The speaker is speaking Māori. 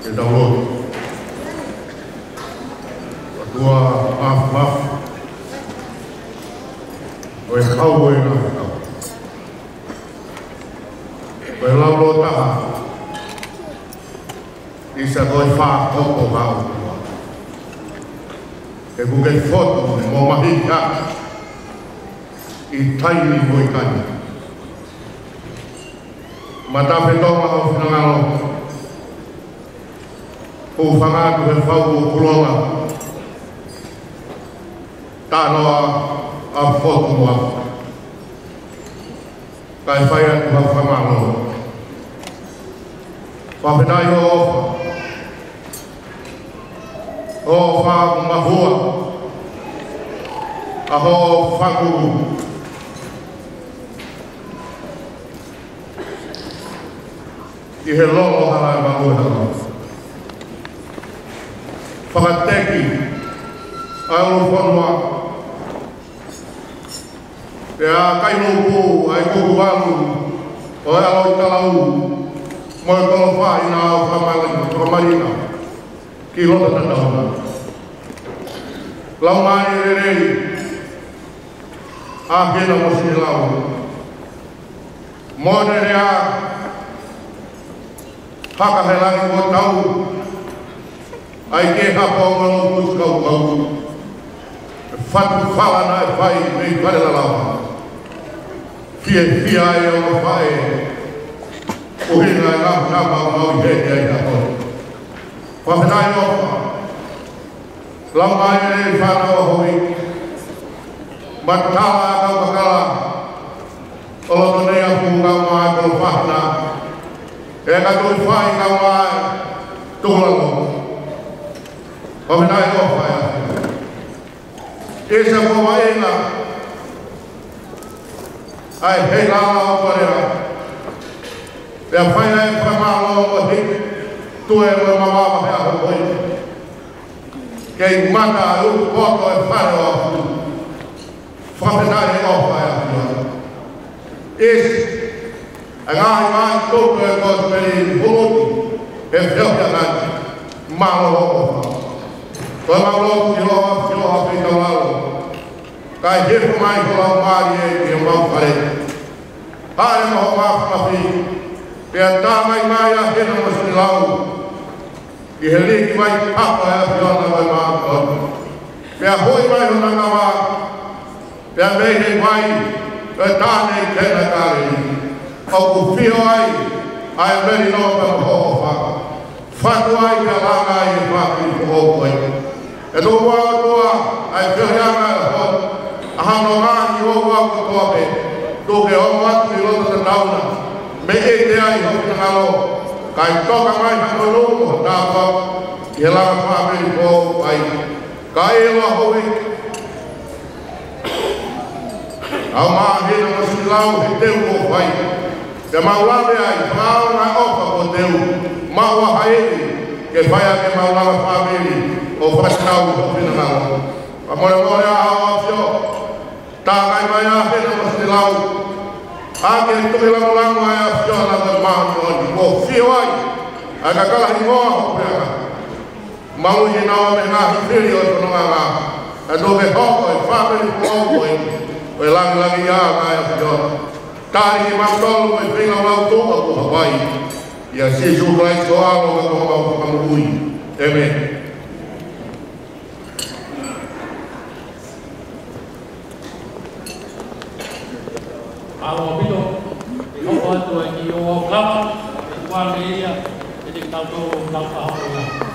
e taulotu. Tua maf o e kau e nga kau. O e laulo taha isa koe wha koko hau. E kuke foto mo mahika i taini mo i kani. Matape tonga o whinangalo o whangatu he whau o kulonga tānoa a foto mua. Kai whai atu ha whamalo. Whawhenai o ofa. O whaku mahua. Aho whakuru. I he lolo hala e mahu hala. Whakateki. Ai o whanua. E a kaino pō, ai kōku walu, o e alo i talau, mo e tolo wha i nā o whamarina, ki lota tatauna. Lau mai e rei, a pena mo si lau. Mo ne rea, haka he langi o tau, ai ke hapa o malo puskau kau. Fatu whala na e whai mei whare la lawa. Fia e o whae. O hinga e ngapu nga mau i heke ai hato. Whawhenai ofa. Lamai e whana o hoi. Matala a kau kakala. Oloto nei a pu kau mai kau whahna. E kato i whai kau mai. Tūlamo. Whawhenai ofa e a. Esa koa ena. Ai hei lala o pareha. Pea whaina e whamalo o hiki. Tue mo mamama hea ho hoi. Kei mata a uku poto e whare o afu. Whawhenai e ofa e afu. Esi. A ngahi mai tōku e kōs peri huluki. E whiohia nani. Malo o ofa. Koe mamalo ki loa whioha whika malo. Kai hefu mai ko lau maari e ki o mau whare. Hare maho mawhawhi. Pea tā mai mai a hena mo suni lau. I he liki mai papa e a whiona mai mākon. Pea hoi mai hona ngawa. Pea mei he mai. E tāne i tēnā kāre. O ku whio ai. Ai meri no pa mo hofa. Whatu ai pea langa i e whakiri ko hokoi. E tō wā toa. Ai whiohianga e hoi. Ahano ngāhi o wako toape, tōke o watu i lota ta tauna, me e te ai hoki ngalo, kai toka mai hako nōmo tāwha, i he langa whāperi pō ai, ka e loa hoi. Au maa hena mo si lau he teu o whai, te maulame ai, whaona ofa o teu, maua haeri, ke whaia ke maulama whāperi, o whakitau o whina ngalo. Amore more a hao fio, tākai mai a hena mo si lau. Ake i tuki lango lango ai a whio na te mahi o ni. Ko whio ai, ai ka kalahi ngoa ho preaka. Mau i nawa me ngahi whiri o tononga ngā. E toke hoko i whaperi puau i. O i langi langi ia ngai a whio. Tāri ki mautolu i whina lau tōka ku Hawaii. Ia sisu kai so alo ka tōka o whakamui. E me. Awa pito, e hoko atu e ki o klama, e tuan me ia, e te kitau tō tau pahapo ia.